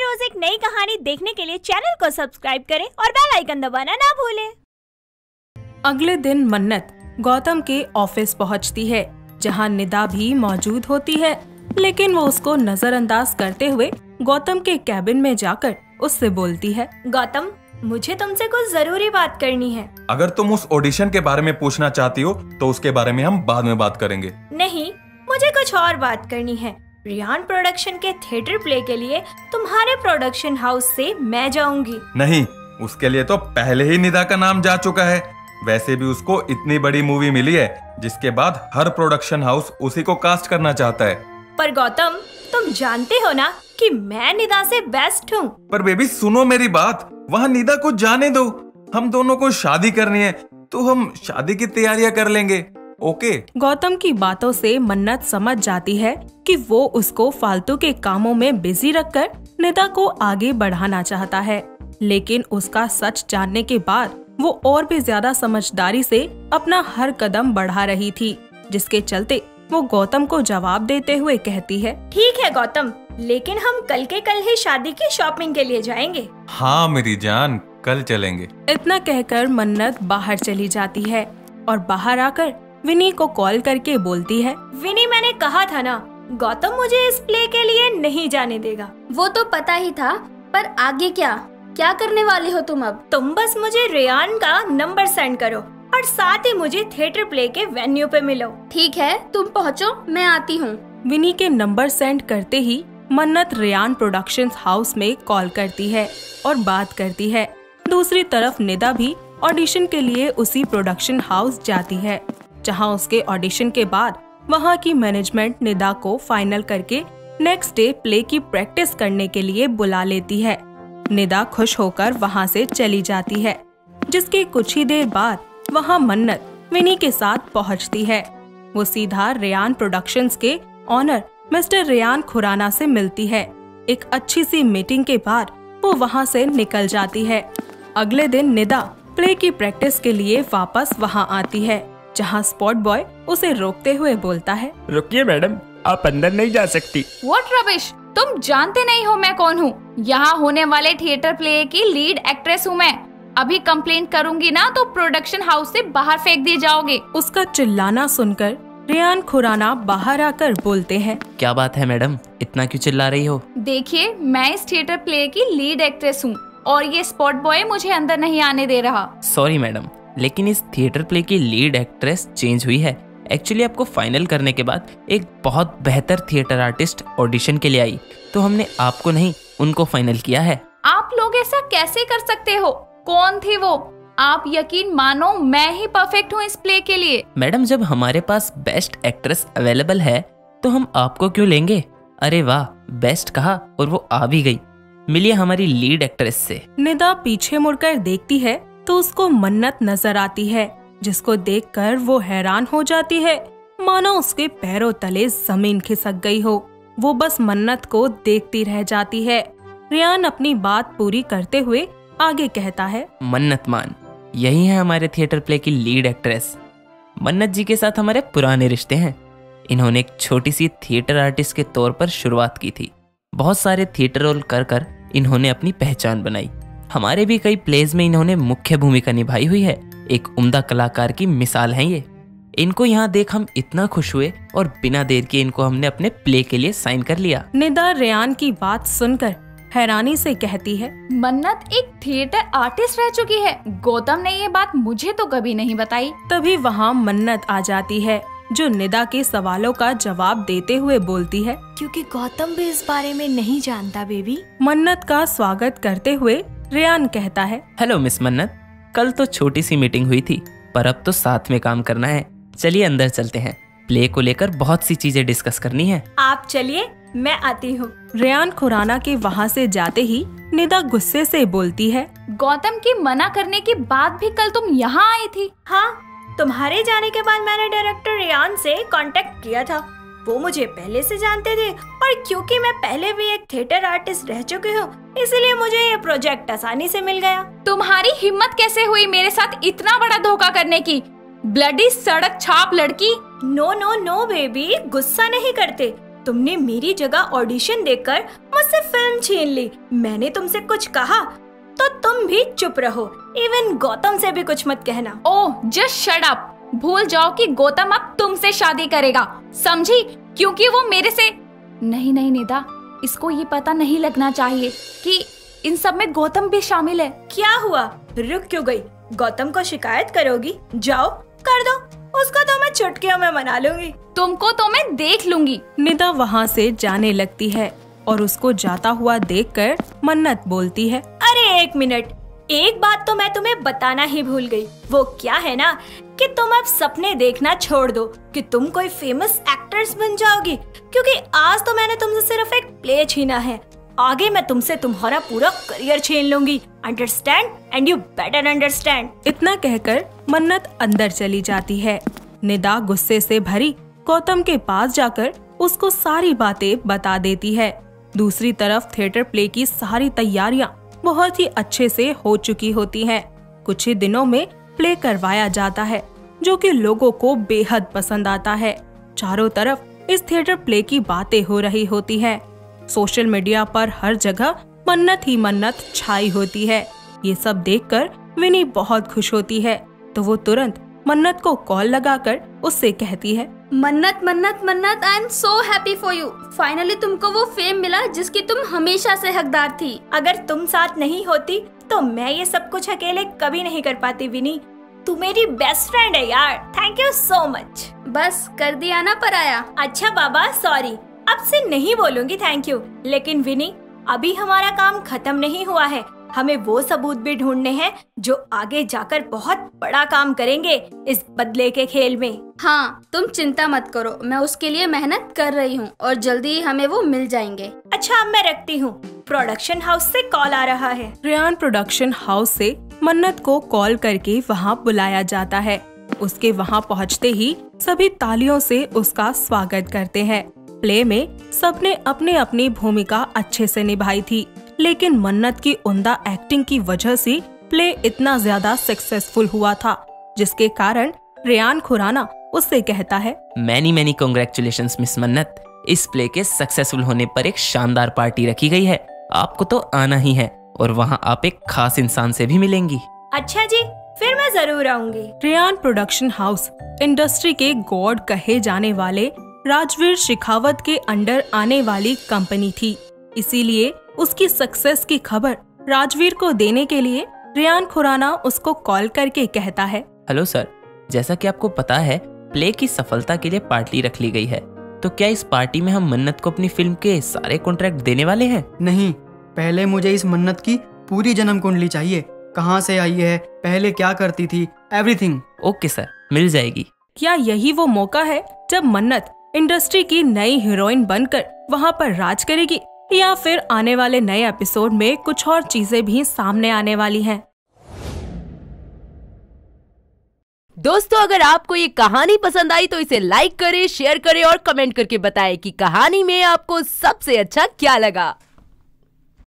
रोज एक नई कहानी देखने के लिए चैनल को सब्सक्राइब करें और बेल आइकन दबाना ना भूलें। अगले दिन मन्नत गौतम के ऑफिस पहुंचती है, जहां निदा भी मौजूद होती है, लेकिन वो उसको नजरअंदाज करते हुए गौतम के कैबिन में जाकर उससे बोलती है, गौतम, मुझे तुमसे कुछ जरूरी बात करनी है। अगर तुम उस ऑडिशन के बारे में पूछना चाहती हो तो उसके बारे में हम बाद में बात करेंगे। नहीं, मुझे कुछ और बात करनी है। रियान प्रोडक्शन के थिएटर प्ले के लिए तुम्हारे प्रोडक्शन हाउस से मैं जाऊंगी। नहीं, उसके लिए तो पहले ही निदा का नाम जा चुका है। वैसे भी उसको इतनी बड़ी मूवी मिली है जिसके बाद हर प्रोडक्शन हाउस उसी को कास्ट करना चाहता है। पर गौतम, तुम जानते हो ना कि मैं निदा से बेस्ट हूँ। पर बेबी सुनो मेरी बात, वहाँ निदा को जाने दो। हम दोनों को शादी करनी है तो हम शादी की तैयारियां कर लेंगे, ओके? गौतम की बातों से मन्नत समझ जाती है कि वो उसको फालतू के कामों में बिजी रखकर निदा को आगे बढ़ाना चाहता है, लेकिन उसका सच जानने के बाद वो और भी ज्यादा समझदारी से अपना हर कदम बढ़ा रही थी, जिसके चलते वो गौतम को जवाब देते हुए कहती है, ठीक है गौतम, लेकिन हम कल के कल ही शादी की शॉपिंग के लिए जाएंगे। हाँ मेरी जान, कल चलेंगे। इतना कहकर मन्नत बाहर चली जाती है और बाहर आकर विनी को कॉल करके बोलती है, विनी, मैंने कहा था ना, गौतम मुझे इस प्ले के लिए नहीं जाने देगा। वो तो पता ही था, पर आगे क्या करने वाले हो तुम अब? तुम बस मुझे रेयान का नंबर सेंड करो और साथ ही मुझे थिएटर प्ले के वेन्यू पे मिलो। ठीक है, तुम पहुँचो, मैं आती हूँ। विनी के नंबर सेंड करते ही मन्नत रेयान प्रोडक्शंस हाउस में कॉल करती है और बात करती है। दूसरी तरफ निदा भी ऑडिशन के लिए उसी प्रोडक्शन हाउस जाती है, जहां उसके ऑडिशन के बाद वहां की मैनेजमेंट निदा को फाइनल करके नेक्स्ट डे प्ले की प्रैक्टिस करने के लिए बुला लेती है। निदा खुश होकर वहां से चली जाती है, जिसके कुछ ही देर बाद वहां मन्नत विनी के साथ पहुंचती है। वो सीधा रेयान प्रोडक्शंस के ऑनर मिस्टर रेयान खुराना से मिलती है। एक अच्छी सी मीटिंग के बाद वो वहां से निकल जाती है। अगले दिन निदा प्ले की प्रैक्टिस के लिए वापस वहां आती है, जहां स्पॉट बॉय उसे रोकते हुए बोलता है, रुकिए मैडम, आप अंदर नहीं जा सकती। व्हाट रबिश, तुम जानते नहीं हो मैं कौन हूँ? यहाँ होने वाले थिएटर प्ले की लीड एक्ट्रेस हूँ मैं। अभी कंप्लेंट करूँगी ना तो प्रोडक्शन हाउस से बाहर फेंक दिए जाओगे। उसका चिल्लाना सुनकर रेयान खुराना बाहर आकर बोलते हैं, क्या बात है मैडम, इतना क्यों चिल्ला रही हो? देखिए, मैं इस थिएटर प्ले की लीड एक्ट्रेस हूँ और ये स्पॉट बॉय मुझे अंदर नहीं आने दे रहा। सॉरी मैडम, लेकिन इस थिएटर प्ले की लीड एक्ट्रेस चेंज हुई है। एक्चुअली आपको फाइनल करने के बाद एक बहुत बेहतर थिएटर आर्टिस्ट ऑडिशन के लिए आई, तो हमने आपको नहीं उनको फाइनल किया है। आप लोग ऐसा कैसे कर सकते हो? कौन थी वो? आप यकीन मानो मैं ही परफेक्ट हूँ इस प्ले के लिए। मैडम, जब हमारे पास बेस्ट एक्ट्रेस अवेलेबल है तो हम आपको क्यों लेंगे? अरे वाह, बेस्ट कहा और वो आ भी गई। मिलिए हमारी लीड एक्ट्रेस से। निदा पीछे मुड़कर देखती है तो उसको मन्नत नजर आती है, जिसको देखकर वो हैरान हो जाती है, मानो उसके पैरों तले जमीन खिसक गई हो। वो बस मन्नत को देखती रह जाती है। रेयान अपनी बात पूरी करते हुए आगे कहता है, मन्नत मान, यही है हमारे थिएटर प्ले की लीड एक्ट्रेस। मन्नत जी के साथ हमारे पुराने रिश्ते हैं। इन्होंने एक छोटी सी थिएटर आर्टिस्ट के तौर पर शुरुआत की थी। बहुत सारे थिएटर रोल कर कर इन्होंने अपनी पहचान बनाई। हमारे भी कई प्लेज में इन्होंने मुख्य भूमिका निभाई हुई है। एक उम्दा कलाकार की मिसाल है ये। इनको यहाँ देख हम इतना खुश हुए और बिना देर के इनको हमने अपने प्ले के लिए साइन कर लिया। निदा रेयान की बात सुनकर हैरानी से कहती है, मन्नत एक थिएटर आर्टिस्ट रह चुकी है। गौतम ने ये बात मुझे तो कभी नहीं बताई। तभी वहाँ मन्नत आ जाती है, जो निदा के सवालों का जवाब देते हुए बोलती है, क्योंकि गौतम भी इस बारे में नहीं जानता बेबी। मन्नत का स्वागत करते हुए रेयान कहता है, हेलो मिस मन्नत, कल तो छोटी सी मीटिंग हुई थी, पर अब तो साथ में काम करना है। चलिए अंदर चलते हैं, प्ले को लेकर बहुत सी चीजें डिस्कस करनी है। आप चलिए, मैं आती हूँ। रेयान खुराना के वहाँ से जाते ही निदा गुस्से से बोलती है, गौतम की मना करने के बाद भी कल तुम यहाँ आई थी। हाँ, तुम्हारे जाने के बाद मैंने डायरेक्टर रेयान से कांटेक्ट किया था। वो मुझे पहले से जानते थे और क्योंकि मैं पहले भी एक थिएटर आर्टिस्ट रह चुकी हूँ, इसलिए मुझे ये प्रोजेक्ट आसानी से मिल गया। तुम्हारी हिम्मत कैसे हुई मेरे साथ इतना बड़ा धोखा करने की? ब्लडी सड़क छाप लड़की। नो नो नो बेबी, गुस्सा नहीं करते। तुमने मेरी जगह ऑडिशन देकर मुझसे मुझसे फिल्म छीन ली। मैंने तुमसे कुछ कहा तो तुम भी चुप रहो। इवन गौतम से भी कुछ मत कहना। Oh just shut up. भूल जाओ कि गौतम अब तुमसे शादी करेगा, समझी? क्योंकि वो मेरे से नहीं निदा, इसको ये पता नहीं लगना चाहिए कि इन सब में गौतम भी शामिल है। क्या हुआ, रुक क्यों गई? गौतम को शिकायत करोगी? जाओ कर दो, उसको तो मैं चुटकियों में मना लूंगी। तुमको तो मैं देख लूंगी। निदा वहाँ से जाने लगती है और उसको जाता हुआ देखकर मन्नत बोलती है, अरे एक मिनट, एक बात तो मैं तुम्हें बताना ही भूल गई। वो क्या है ना कि तुम अब सपने देखना छोड़ दो कि तुम कोई फेमस एक्ट्रेस बन जाओगी, क्योंकि आज तो मैंने तुमसे सिर्फ एक प्ले छीना है। आगे मैं तुमसे तुम्हारा पूरा करियर छीन लूंगी। Understand? And you better understand. इतना कहकर मन्नत अंदर चली जाती है। निदा गुस्से से भरी गौतम के पास जाकर उसको सारी बातें बता देती है। दूसरी तरफ थिएटर प्ले की सारी तैयारियां बहुत ही अच्छे से हो चुकी होती हैं। कुछ ही दिनों में प्ले करवाया जाता है, जो कि लोगों को बेहद पसंद आता है। चारों तरफ इस थिएटर प्ले की बातें हो रही होती हैं। सोशल मीडिया पर हर जगह मन्नत ही मन्नत छाई होती है। ये सब देखकर विनी बहुत खुश होती है, तो वो तुरंत मन्नत को कॉल लगाकर उससे कहती है, Mannat Mannat Mannat, I am so happy for you. Finally तुमको वो फेम मिला जिसकी तुम हमेशा से हकदार थी। अगर तुम साथ नहीं होती तो मैं ये सब कुछ अकेले कभी नहीं कर पाती विनी। तू मेरी बेस्ट फ्रेंड है यार। Thank you so much. बस कर दिया ना पराया। अच्छा बाबा सॉरी, अब से नहीं बोलूंगी थैंक यू। लेकिन विनी, अभी हमारा काम खत्म नहीं हुआ है। हमें वो सबूत भी ढूंढने हैं जो आगे जाकर बहुत बड़ा काम करेंगे इस बदले के खेल में। हाँ तुम चिंता मत करो, मैं उसके लिए मेहनत कर रही हूँ और जल्दी ही हमें वो मिल जाएंगे। अच्छा अब मैं रखती हूँ, प्रोडक्शन हाउस से कॉल आ रहा है। रेयान प्रोडक्शन हाउस से मन्नत को कॉल करके वहाँ बुलाया जाता है। उसके वहाँ पहुँचते ही सभी तालियों से उसका स्वागत करते हैं। प्ले में सबने अपनी अपनी भूमिका अच्छे से निभाई थी, लेकिन मन्नत की उम्दा एक्टिंग की वजह से प्ले इतना ज्यादा सक्सेसफुल हुआ था, जिसके कारण रेयान खुराना उससे कहता है, मैनी कांग्रेचुलेशंस मिस मन्नत। इस प्ले के सक्सेसफुल होने पर एक शानदार पार्टी रखी गई है। आपको तो आना ही है और वहाँ आप एक खास इंसान से भी मिलेंगी। अच्छा जी, फिर मैं जरूर आऊंगी। रेयान प्रोडक्शन हाउस इंडस्ट्री के गॉड कहे जाने वाले राजवीर शेखावत के अंडर आने वाली कंपनी थी। इसीलिए उसकी सक्सेस की खबर राजवीर को देने के लिए रेयान खुराना उसको कॉल करके कहता है, हेलो सर, जैसा कि आपको पता है प्ले की सफलता के लिए पार्टी रख ली गई है, तो क्या इस पार्टी में हम मन्नत को अपनी फिल्म के सारे कॉन्ट्रैक्ट देने वाले हैं? नहीं, पहले मुझे इस मन्नत की पूरी जन्म कुंडली चाहिए। कहाँ से आई है, पहले क्या करती थी, एवरीथिंग। ओके सर, मिल जाएगी। क्या यही वो मौका है जब मन्नत इंडस्ट्री की नई हीरोइन बनकर वहाँ पर राज करेगी, या फिर आने वाले नए एपिसोड में कुछ और चीजें भी सामने आने वाली हैं? दोस्तों, अगर आपको ये कहानी पसंद आई तो इसे लाइक करें, शेयर करें और कमेंट करके बताएं कि कहानी में आपको सबसे अच्छा क्या लगा।